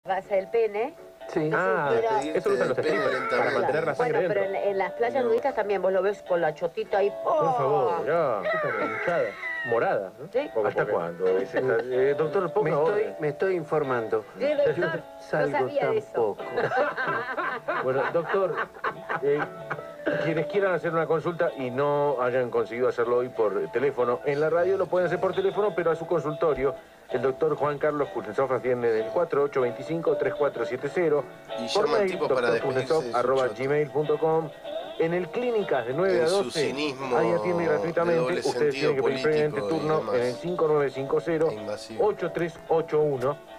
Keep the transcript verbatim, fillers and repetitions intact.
Vas al pene. Sí. Ah, Era- eso lo usan los strippers, para mantener la sangre Bueno, pero dentro. en, en las playas No. nudistas también vos lo ves con la chotita ahí. ¡Oh! Por favor, mirá, esta hinchada, morada, ¿no? Sí. Porque- ¿Hasta porque- cuándo? Es esta- eh, doctor, Me ponga estoy, orden. me estoy informando. Sí, doctor, Yo no salgo sabía tan eso. poco. Bueno, doctor, eh, quienes quieran hacer una consulta y no hayan conseguido hacerlo hoy por teléfono, en la radio lo pueden hacer por teléfono, pero a su consultorio, el doctor Juan Carlos Kuznetsov atiende del cuatro ocho dos cinco, tres cuatro siete cero, Y por llama al mail, tipo para despedirse de doctor su arroba choto. gmail punto com. En el Clínicas de nueve En a su doce, cinismo ahí atiende de gratuitamente. doble Ustedes sentido tienen que pedir previamente político y turno demás. en el cinco nueve cinco cero, Invasivo. ocho tres ocho uno.